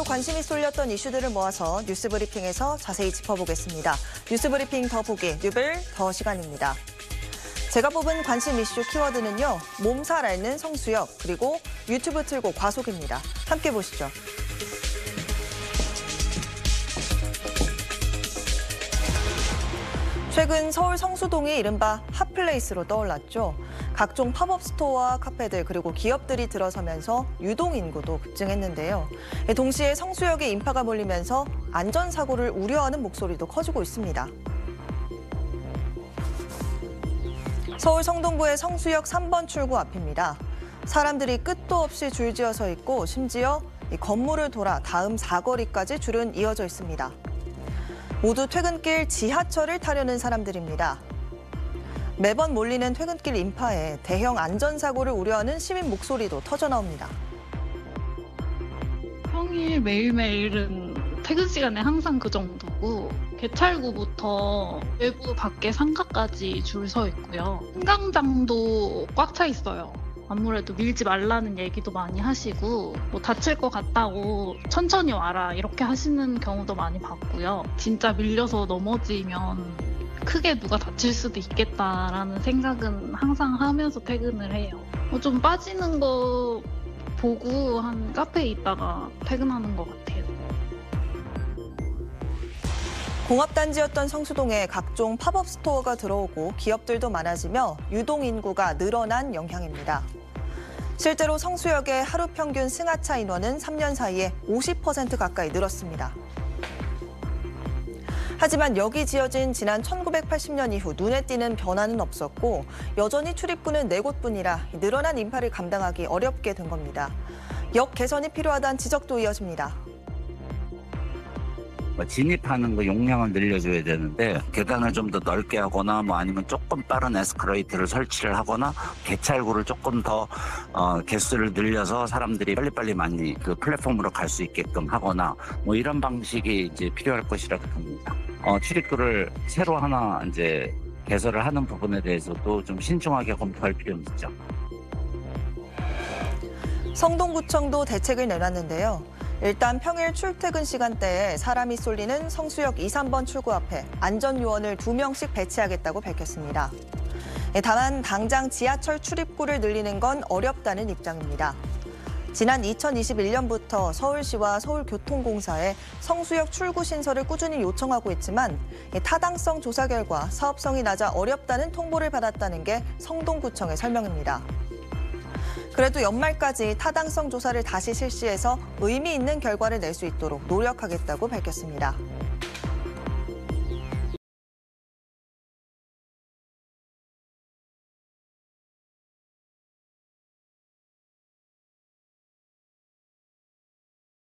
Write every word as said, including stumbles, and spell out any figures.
하루 관심이 쏠렸던 이슈들을 모아서 뉴스브리핑에서 자세히 짚어보겠습니다. 뉴스브리핑 더 보기, 뉴블 더 시간입니다. 제가 뽑은 관심 이슈 키워드는요. 몸살 앓는 성수역, 그리고 유튜브 틀고 과속입니다. 함께 보시죠. 최근 서울 성수동이 이른바 핫플레이스로 떠올랐죠. 각종 팝업 스토어와 카페들 그리고 기업들이 들어서면서 유동 인구도 급증했는데요. 동시에 성수역에 인파가 몰리면서 안전사고를 우려하는 목소리도 커지고 있습니다. 서울 성동구의 성수역 삼 번 출구 앞입니다. 사람들이 끝도 없이 줄지어 서 있고 심지어 이 건물을 돌아 다음 사거리까지 줄은 이어져 있습니다. 모두 퇴근길 지하철을 타려는 사람들입니다. 매번 몰리는 퇴근길 인파에 대형 안전사고를 우려하는 시민 목소리도 터져나옵니다. 평일 매일매일은 퇴근 시간에 항상 그 정도고 개찰구부터 외부 밖에 상가까지 줄 서 있고요. 승강장도 꽉 차 있어요. 아무래도 밀지 말라는 얘기도 많이 하시고 뭐 다칠 것 같다고 천천히 와라 이렇게 하시는 경우도 많이 봤고요. 진짜 밀려서 넘어지면 크게 누가 다칠 수도 있겠다라는 생각은 항상 하면서 퇴근을 해요. 뭐 좀 빠지는 거 보고 한 카페에 있다가 퇴근하는 것 같아요. 공업단지였던 성수동에 각종 팝업 스토어가 들어오고 기업들도 많아지며 유동 인구가 늘어난 영향입니다. 실제로 성수역의 하루 평균 승하차 인원은 삼 년 사이에 오십 퍼센트 가까이 늘었습니다. 하지만 여기 지어진 지난 천구백팔십 년 이후 눈에 띄는 변화는 없었고 여전히 출입구는 네 곳뿐이라 늘어난 인파를 감당하기 어렵게 된 겁니다. 역 개선이 필요하다는 지적도 이어집니다. 진입하는 거 용량을 늘려줘야 되는데 계단을 좀 더 넓게 하거나 뭐 아니면 조금 빠른 에스컬레이터를 설치를 하거나 개찰구를 조금 더 어, 개수를 늘려서 사람들이 빨리빨리 많이 그 플랫폼으로 갈 수 있게끔 하거나 뭐 이런 방식이 이제 필요할 것이라고 봅니다. 어, 출입구를 새로 하나 이제 개설을 하는 부분에 대해서도 좀 신중하게 검토할 필요는 있죠. 성동구청도 대책을 내놨는데요. 일단 평일 출퇴근 시간대에 사람이 쏠리는 성수역 이, 삼 번 출구 앞에 안전요원을 두 명씩 배치하겠다고 밝혔습니다. 다만 당장 지하철 출입구를 늘리는 건 어렵다는 입장입니다. 지난 이천이십일 년부터 서울시와 서울교통공사에 성수역 출구 신설을 꾸준히 요청하고 있지만 타당성 조사 결과 사업성이 낮아 어렵다는 통보를 받았다는 게 성동구청의 설명입니다. 그래도 연말까지 타당성 조사를 다시 실시해서 의미 있는 결과를 낼 수 있도록 노력하겠다고 밝혔습니다.